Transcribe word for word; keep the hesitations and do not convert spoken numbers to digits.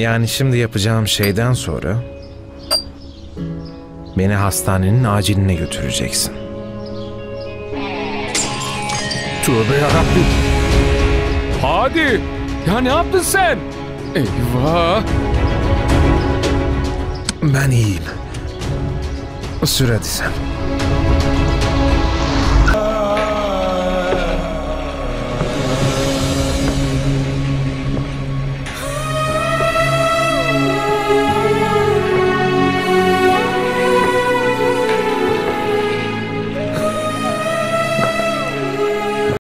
Yani şimdi yapacağım şeyden sonra beni hastanenin aciline götüreceksin. Tövbe yarabbim. Hadi. Ya ne yaptın sen? Eyvah. Ben iyiyim. Sür hadi sen.